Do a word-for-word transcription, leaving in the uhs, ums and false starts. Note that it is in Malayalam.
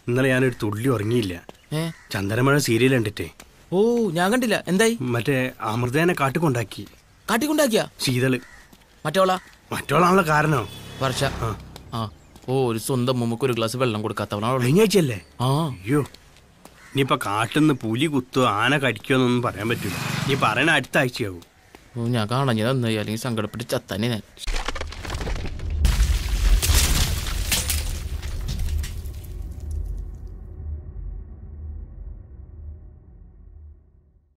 ഇന്നലെ ഞാനൊരു തുള്ളി ഉറങ്ങിയില്ല. ചന്ദനമഴ സീരിയൽ കണ്ടിട്ടേ. ഓ ഞാൻ കണ്ടില്ല. എന്തായി? മറ്റേ അമൃതേനെ കാട്ടിക്കൊണ്ടാക്കി. കാട്ടിക്കൊണ്ടാക്കിയാ? ശീതള്. മറ്റോളാ? മറ്റോളാണല്ലോ കാരണോ. വർഷ. ആ ഓ ഒരു സ്വന്തം മുമ്പ് ഒരു ഗ്ലാസ് വെള്ളം കൊടുക്കാത്തവളാണോ? കഴിഞ്ഞാഴ്ചയല്ലേ? ആ അയ്യോ, ഇനിയിപ്പൊ കാട്ടിന്ന് പുലി കുത്തോ ആന കടിക്കോന്നൊന്നും പറയാൻ പറ്റൂല. നീ പറയണ അടുത്ത ആഴ്ചയാവും. ഓ ഞാൻ കാണഞ്ഞത് നന്നായി, അല്ലെങ്കിൽ സങ്കടപ്പെട്ട് ചത്താനെ ഞാൻ.